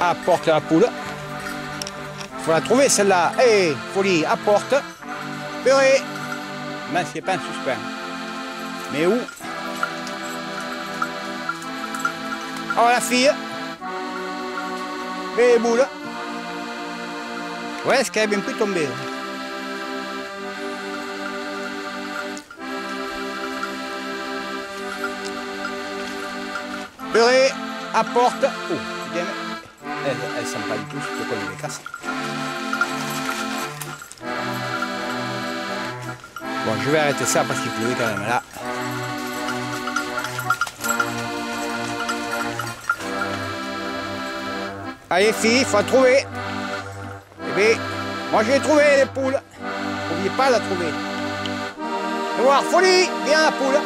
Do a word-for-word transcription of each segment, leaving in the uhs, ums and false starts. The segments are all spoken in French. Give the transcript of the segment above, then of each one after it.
apporte la poule. Il faut la trouver celle-là. Eh, folie, apporte. Purée. Mais c'est pas un suspens. Mais où? Oh la fille. Et les boules. Ouais, est-ce qu'elle est bien plus tombée? Purée, apporte. Oh, bien. Elle ne sent pas du tout, surtout qu'on les casse. Bon, je vais arrêter ça parce qu'il pleuvait quand même là. Allez, filles, il faut la trouver. Eh bien, moi je l'ai trouvé, les poules. N'oubliez pas de la trouver. Et voir, folie, viens la poule.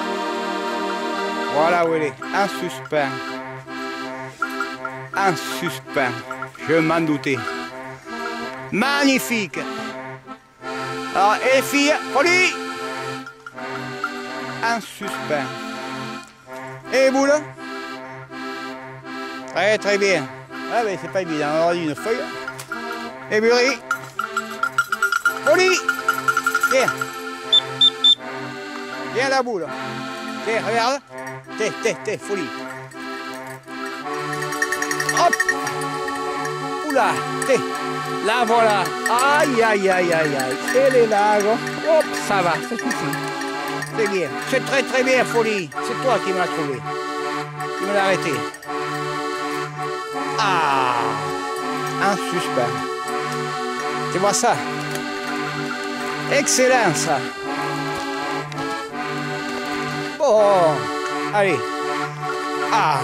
Voilà où elle est, un suspens. Un suspens, je m'en doutais. Magnifique. Alors, et les filles, folie. Un suspens. Et les boules? Très très bien. Ah mais c'est pas évident, on aura une feuille. Et Burry. Folie. Tiens. Viens la boule. Tiens, regarde. Tiens, tiens, tiens, folie. Hop. Oula, tiens. Là voilà. Aïe, aïe, aïe, aïe, aïe. Et les lags. Hop, ça va, ça suffit. C'est bien. C'est très très bien, folie. C'est toi qui m'as trouvé. Tu me l'as arrêté. Ah, un suspens. Tu vois ça? Excellent ça. Bon, allez. Ah.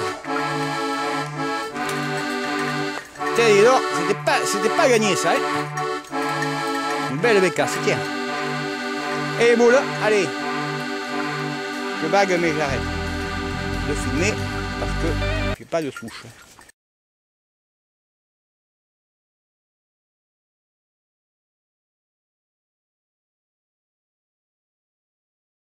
Tiens, dis donc, c'était pas, c'était pas gagné ça. Hein? Une belle bécasse, tiens. Et les boules, allez. Je bague mais j'arrête de filmer parce que j'ai pas de souche.